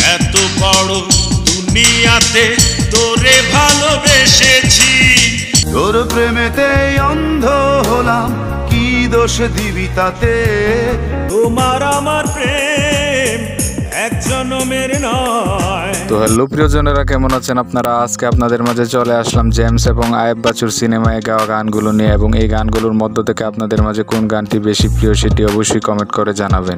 এত বড় দুনিয়াতে তোরে ভালোবেসেছি, তোর প্রেমেতে অন্ধ হলাম, কি দোষ দিবি তাতে? তোমার আমার প্রেম এক জনমের নয়। তো হ্যালো প্রিয়জনেরা, কেমন আছেন আপনারা? আজকে আপনাদের মাঝে চলে আসলাম জেমস এবং আয়েব বাচ্চুর সিনেমায় গাওয়া গানগুলো নিয়ে, এবং এই গানগুলোর মধ্য থেকে আপনাদের মাঝে কোন গানটি বেশি প্রিয় সেটি অবশ্যই কমেন্ট করে জানাবেন।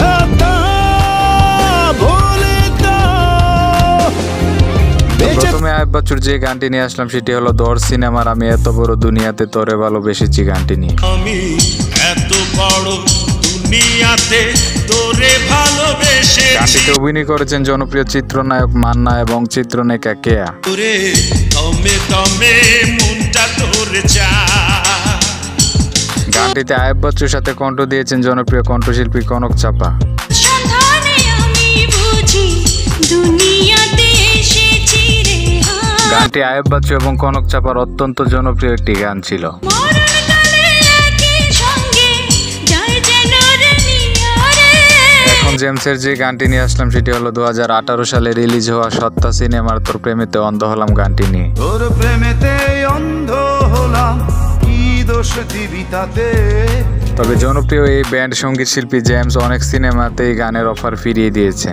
প্রথমে আয়েব বাচ্চুর যে গানটি নিয়ে আসলাম সেটি হলো দর সিনেমার আমি এত বড় দুনিয়াতে তোরে ভালোবেসেছি গানটি নিয়ে। আমি এত বড় দুনিয়াতে তোরে ভালোবেসেছি। গানটিতে অভিনয় করেছেন জনপ্রিয় চিত্রনায়ক মান্না এবং চিত্রনায়িকা কেয়া। তোরে দমে দমে মনটা তোরে চায়। গানটিতে আয়েব বাচ্চুর সাথে কণ্ঠ দিয়েছেন জনপ্রিয় কণ্ঠশিল্পী কনক চাপা। গানটি আয়েব বাচ্চু এবং কনক চাপার অত্যন্ত জনপ্রিয় একটি গান ছিল। এখন জেমসের যে গানটি নিয়ে আসলাম সেটি হলো 2018 সালে রিলিজ হওয়া সত্তা সিনেমার তোর প্রেমেতে অন্ধ হলাম গানটি নিয়ে। তোর প্রেমেতে অন্ধ হলাম, কি দোষ দিবি তাতে? তবে জনপ্রিয় এই ব্যান্ড সঙ্গীত শিল্পী জেমস অনেক সিনেমাতে এই গানের অফার ফিরিয়ে দিয়েছেন।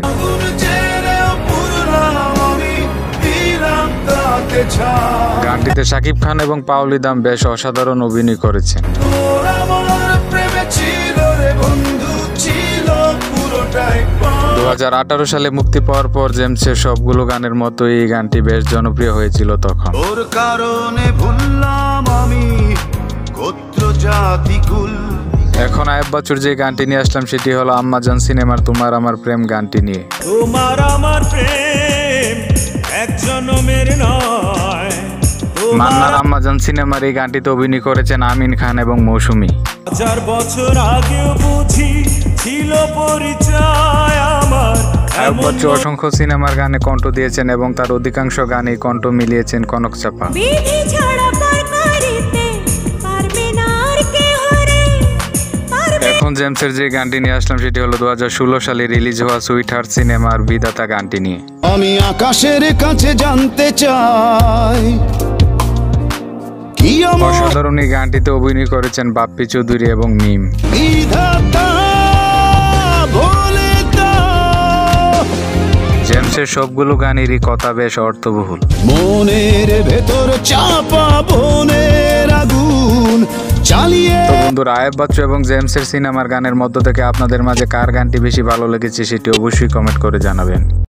গানটিতে শাকিব খান এবং পাওলি দাম বেশ অসাধারণ অভিনয় করেছেন। 2018 সালে মুক্তি পাওয়ার পর জেমসের সবগুলো গানের মতো এই গানটি বেশ জনপ্রিয় হয়েছিল তখন। ওর কারণে ভুললাম আমি গোত্র জাতি কুল। এখন আয়েব বাচ্চুর যে গানটি নিয়ে আসলাম সেটি হলো আম্মাজান সিনেমার তোমার আমার প্রেম গানটি নিয়ে। তোমার আমার প্রেম এক জনমের নয়। মান্নার আম্মাজান সিনেমার এই গানটিতে অভিনয় করেছেন আমিন খান এবং মৌসুমী। 1000 বছর আগেও বুঝি ছিল পরিচয় আমার। আয়েব বাচ্চু অসংখ্য সিনেমার গানে কণ্ঠ দিয়েছেন এবং তার অধিকাংশ গানে কণ্ঠ মিলিয়েছেন কনক চাপা। এখন জেমসের যে গানটি নিয়ে আসলাম সেটি হলো 2016 সালে রিলিজ হওয়া সুইট হার্ট সিনেমার বিধাতা গানটি নিয়ে। আমি আকাশের কাছে জানতে চাই কি আমার অসাধারণ এই গানটিতে অভিনয় করেছেন বাপ্পি চৌধুরী এবং মিম। বিধাতা বলে দাও। জেমসের সবগুলো গানেরই কথা বেশ অর্থবহুল। মনের ভেতর চাপা বনের আগুন চালিয়ে। তো বন্ধুরা, আয়েব বাচ্চু এবং জেমসের সিনেমার গানের মধ্য থেকে আপনাদের মাঝে কার গানটি বেশি ভালো লেগেছে সেটি অবশ্যই কমেন্ট করে জানাবেন।